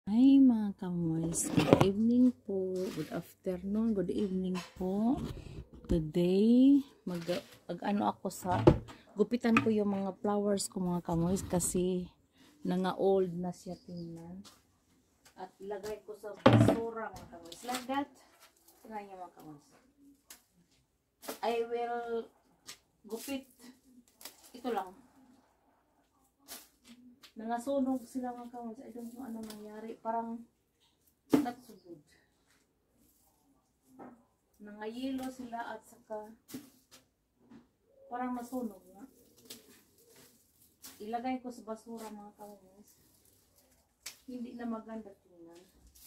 Hi mga kamoys, good evening po, good afternoon, good evening po. Today, ano ako sa, gupitan ko yung mga flowers ko mga kamoys kasi nanga-old na siya tingnan. At ilagay ko sa basura mga kamoys. Like that, tingnan niyo mga kamoys. I will gupit, ito lang. Nangasunog sila mga kamoys. I don't know ano nangyari. Parang not so good. Nangayelo sila at saka parang nasunog na. Ilagay ko sa basura mga kamoys. Hindi na maganda tingnan.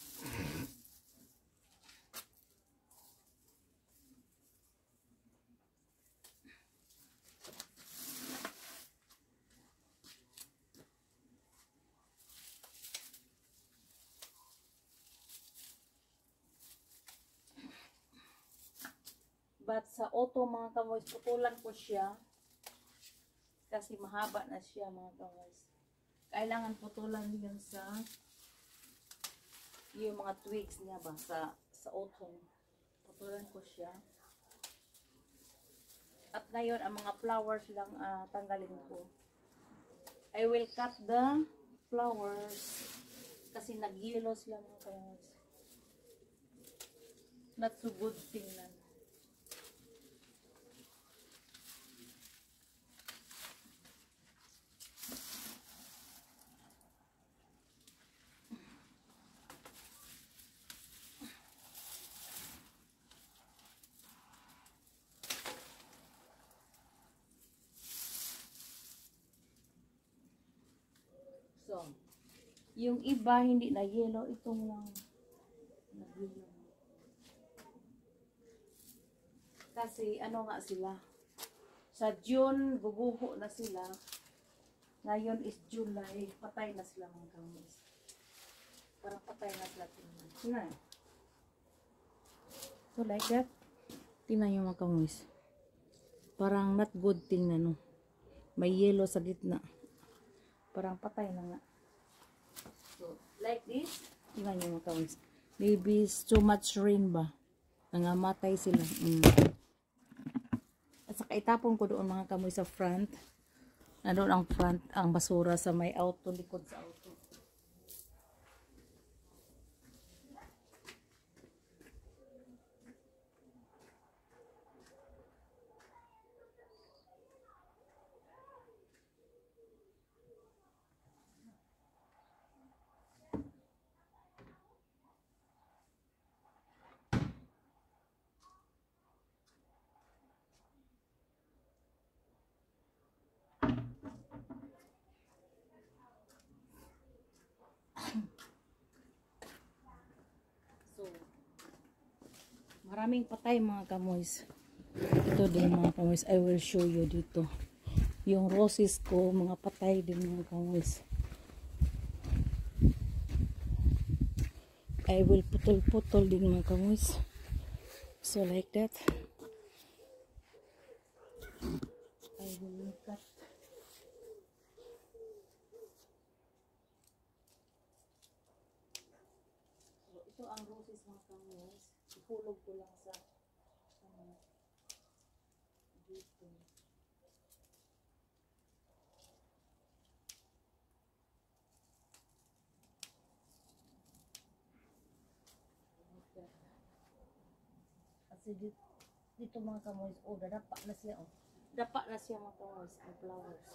But sa auto mga kamoys, putulan ko siya. Kasi mahaba na siya mga kamoys. Kailangan putulan yun sa yung mga twigs niya ba sa auto. Putulan ko siya. At ngayon ang mga flowers lang tanggalin ko. I will cut the flowers kasi nag-yellow sila mga kamoys. Not so good tingnan. So, yung iba hindi na yellow, itong lang nag-yellow. Kasi ano nga sila, sa June bubuho na sila. Ngayon is July, patay na sila mga kamoys. Parang patay na sila tingnan. Tingnan. So like that. Tingnan yung mga kamoys. Parang not good tingnan no. May yellow sa gitna. Parang patay na nga. So like this. Tingnan yung mga kamoys. Maybe it's too much rain ba. Nangamatay sila. At saka itapon ko doon mga kamoy sa front. Nandun ang front, ang basura sa may auto, likod sa auto. So, maraming patay mga kamoys. Ito din mga kamoys, I will show you dito. Yung roses ko, mga patay din mga kamoys. I will putol-putol din mga kamoys. So like that. I will cut. So ito ang roses mga kamoys. Ihulog ko lang sa dito. Kasi dito mga kamoys, oh, dadapa na siya, oh. Dapa na siya mga kamoys, ang flowers.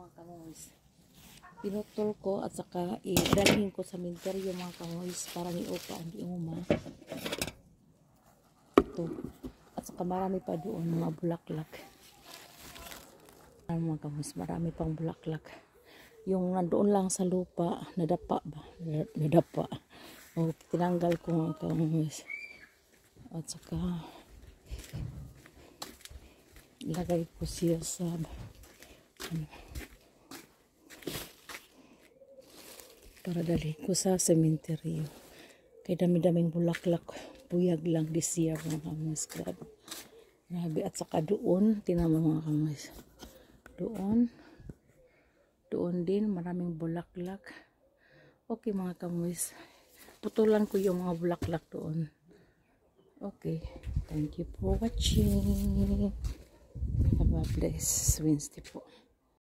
mga kamoys. Pinutol ko at saka idalhin ko sa cemetery mga kamoys para ni upa ang iuma. Ito. At saka marami pa doon mga bulaklak. Mga kamoys, marami pang bulaklak. Yung nandoon lang sa lupa, nadapa ba? Nadapa. O, tinanggal ko mga kamoys. At saka ilagay ko siya sa para dalhin ko sa cemetery. Kay dami-daming bulaklak, buyag lang this year mga kamoys. Grabe. At saka doon, tinama mga kamoys. Doon din maraming bulaklak. Okay mga kamoys, putulan ko yung mga bulaklak doon. Okay, thank you for watching. Have a blessed Wednesday po.